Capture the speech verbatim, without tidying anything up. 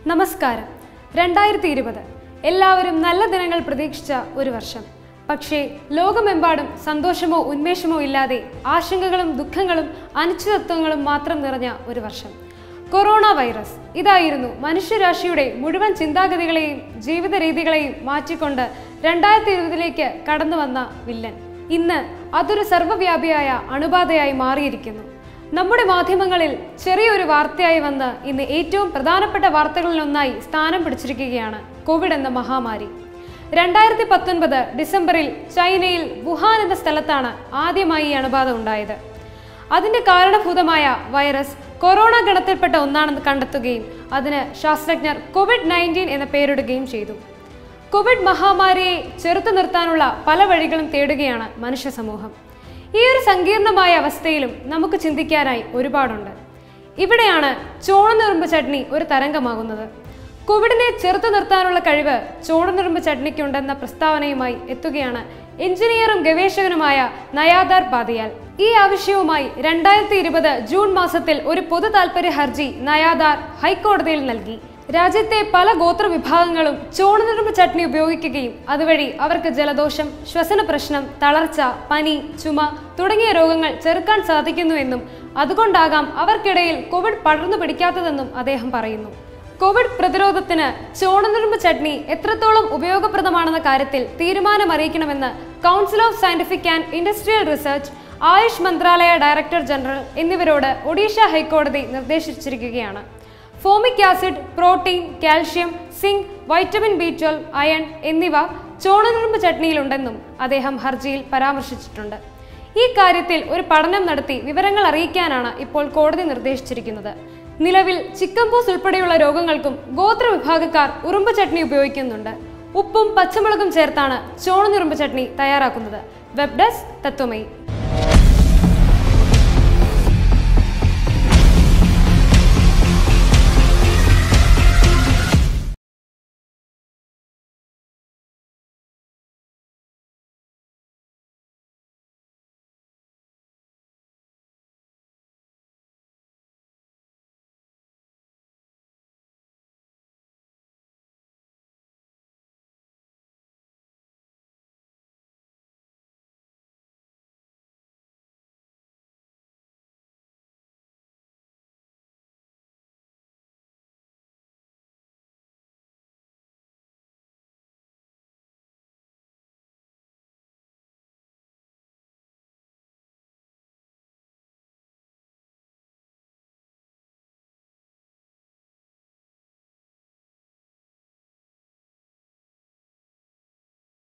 നമസ്കാരം. രണ്ടായിരത്തി ഇരുപത് എല്ലാവരും നല്ല ദിനങ്ങൾ പ്രതീക്ഷിച്ച ഒരു വർഷം. പക്ഷേ ലോകമെമ്പാടും സന്തോഷമോ ഉന്മേഷമോ ഇല്ലാതെ ആശങ്കകളും ദുഃഖങ്ങളും അനിശ്ചിതത്വങ്ങളും മാത്രം നിറഞ്ഞ ഒരു വർഷം. കൊറോണ വൈറസ് ഇതായിരുന്നു മനുഷ്യരാശിയുടെ മുഴുവൻ ചിന്താഗതികളെയും ജീവിത രീതികളെയും മാറ്റിക്കൊണ്ട് രണ്ടായിരത്തി ഇരുപതിലേക്ക് കടന്നു വന്ന വില്ലൻ. ഇന്ന് അതൊരു സർവ്വവ്യാപിയായ അണുബാധയായി മാറിയിരിക്കുന്നു. നമ്മുടെ മാധ്യമങ്ങളിൽ ചെറിയൊരു വാർത്തയായി വന്ന് ഇന്ന് ഏറ്റവും പ്രധാനപ്പെട്ട വാർത്തകളിലൊന്നായി സ്ഥാനം പിടിച്ചിരിക്കുകയാണ് കോവിഡ് എന്ന മഹാമാരി. രണ്ടായിരത്തി പത്തൊൻപത് ഡിസംബറിൽ ചൈനയിൽ വുഹാൻ എന്ന സ്ഥലത്താണ് ആദ്യമായി ഈ അണുബാധ ഉണ്ടായത്. അതിന്റെ കാരണഭൂതമായ വൈറസ് കൊറോണ ഗണത്തിൽപ്പെട്ട ഒന്നാണെന്ന് കണ്ടെത്തുകയും അതിന് ശാസ്ത്രജ്ഞർ കോവിഡ് നയൻറ്റീൻ എന്ന പേരിടുകയും ചെയ്തു. കോവിഡ് മഹാമാരിയെ ചെറുത്തു നിർത്താനുള്ള പല വഴികളും തേടുകയാണ് മനുഷ്യ സമൂഹം. ഈ ഒരു സങ്കീർണമായ അവസ്ഥയിലും നമുക്ക് ചിന്തിക്കാനായി ഒരുപാടുണ്ട്. ഇവിടെയാണ് ചോണനുറുമ്പ് ചട്നി ഒരു തരംഗമാകുന്നത്. കോവിഡിനെ ചെറുത്തു നിർത്താനുള്ള കഴിവ് ചോണനുറുമ്പ് ചട്നിക്കുണ്ടെന്ന പ്രസ്താവനയുമായി എത്തുകയാണ് എഞ്ചിനീയറും ഗവേഷകനുമായ നയാദാർ പാതിയാൽ. ഈ ആവശ്യവുമായി രണ്ടായിരത്തി ഇരുപത് ജൂൺ മാസത്തിൽ ഒരു പൊതു താൽപര്യ ഹർജി നയാദാർ ഹൈക്കോടതിയിൽ നൽകി. രാജ്യത്തെ പല ഗോത്ര വിഭാഗങ്ങളും ചോണനുറുമ്പ് ചട്നി ഉപയോഗിക്കുകയും അതുവഴി അവർക്ക് ജലദോഷം, ശ്വസന പ്രശ്നം, തളർച്ച, പനി, ചുമ തുടങ്ങിയ രോഗങ്ങൾ ചെറുക്കാൻ സാധിക്കുന്നുവെന്നും അതുകൊണ്ടാകാം അവർക്കിടയിൽ കോവിഡ് പടർന്നു പിടിക്കാത്തതെന്നും അദ്ദേഹം പറയുന്നു. കോവിഡ് പ്രതിരോധത്തിന് ചോണനുറുമ്പ് ചട്നി എത്രത്തോളം ഉപയോഗപ്രദമാണെന്ന കാര്യത്തിൽ തീരുമാനമറിയിക്കണമെന്ന് council of scientific and industrial research, AYUSH മന്ത്രാലയ ഡയറക്ടർ ജനറൽ എന്നിവരോട് ഒഡീഷ ഹൈക്കോടതി നിർദ്ദേശിച്ചിരിക്കുകയാണ്. Formic acid, protein, calcium, zinc, vitamin B twelve, iron എന്നിവ ചോണനുറുമ്പ് ചട്നിയിലുണ്ടെന്നും അദ്ദേഹം ഹർജിയിൽ പരാമർശിച്ചിട്ടുണ്ട്. ഈ കാര്യത്തിൽ ഒരു പഠനം നടത്തി വിവരങ്ങൾ അറിയിക്കാനാണ് ഇപ്പോൾ കോടതി നിർദ്ദേശിച്ചിരിക്കുന്നത്. നിലവിൽ ചിക്കൻ പോക്സ് ഉൾപ്പെടെയുള്ള രോഗങ്ങൾക്കും ഗോത്ര വിഭാഗക്കാർ ഉറുമ്പ് ചട്നി ഉപയോഗിക്കുന്നുണ്ട്. ഉപ്പും പച്ചമുളകും ചേർത്താണ് ചോണനുറുമ്പ് ചട്നി തയ്യാറാക്കുന്നത്. Web desk Tatwamayi.